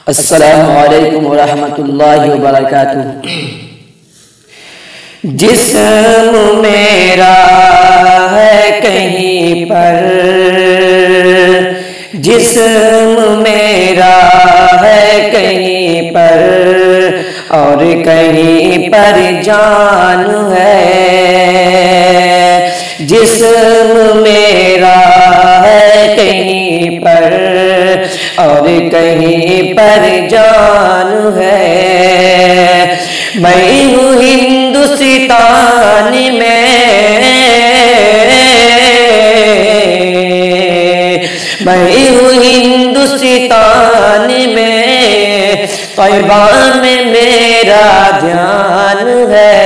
अस्सलामु अलैकुम वरहमतुल्लाहि वबरकातुह। जिस्म मेरा है कहीं पर, जिस्म मेरा है कहीं पर और कहीं पर जान है। जिस्म मेरा है कहीं पर और कहीं पर जान है। मैं हूँ हिंदुस्तान में, मैं हूँ हिंदुस्तान में, तैयबा में मेरा ध्यान है।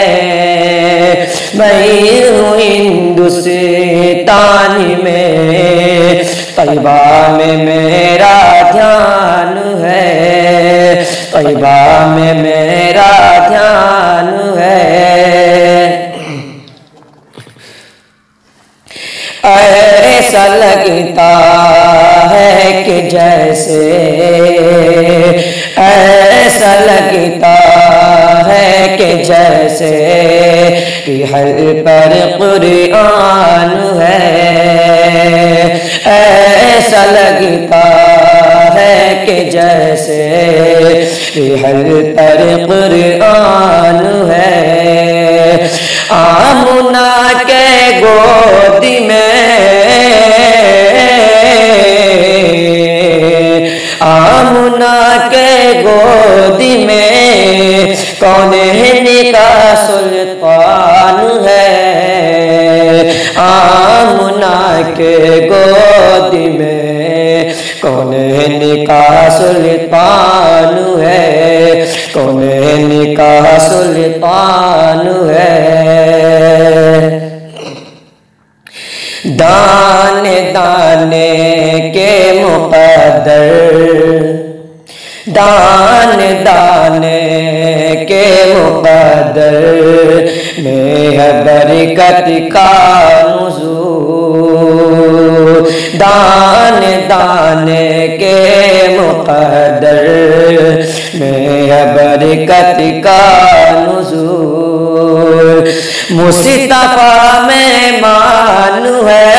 मैं हूँ हिंदुस्तान में, तैयबा में मेरा ध्यान है, तैयबा में मेरा ध्यान है। ऐसा लगता है कि जैसे, ऐसा लगता है कि जैसे हर पर कुरान है। ऐसा लगता है कि जैसे हर पर कुरान है। आमुना के गोद में, आमुना के गोद में कौनैन का सुल्तान है। आमुना के गोद में कौनैन का सुल्तान है, कौनैन का सुल्तान है। दाने दाने के मुक़द्दर, दाने दाने के मुक़द्दर में है बरकत का नुज़ूल। दाने दाने के मुक़द्दर में है बरकत का नुज़ूल। मुस्तफ़ा में मान है,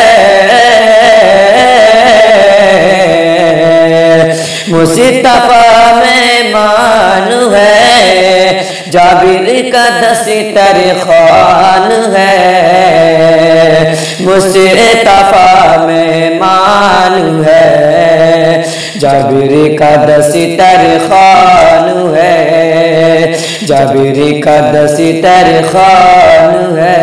मुस्तफ़ा में मान है, जाबिर का दस्तर ख़ान है। मुस्तफ़ा में मान है, जाबिर का दस्तर ख़ान है, जाबिर का दस्तर ख़ान है।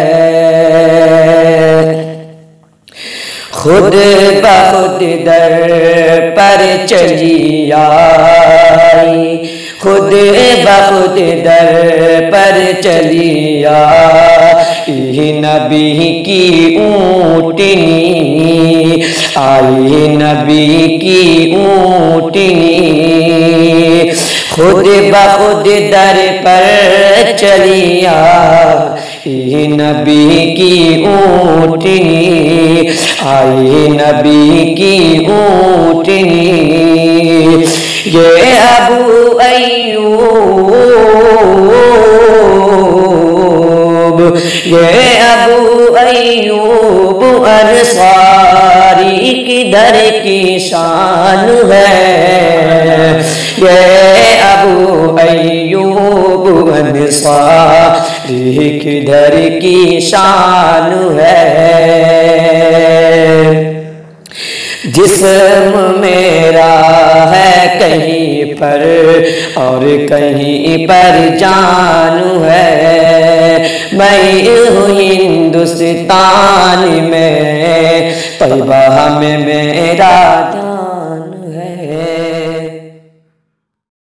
खुद बखुद दर पर चली आई, खुद बखुद दर पर चली आई नबी की ऊँटनी, आई नबी की ऊँटनी। खुद बखुद दर पर चली आई नबी की ऊँटनी, आई नबी की ऊँटनी। ये अबू अय्यूब, ये अबू अय्यूब अंसारी की दर की शान है। ये अबू अय्यूब अंसारी की दर की शान है। जिस्म मेरा है कहीं पर और कहीं पर जान है। मैं हूँ हिंदुस्तान में, तैयबा में मेरा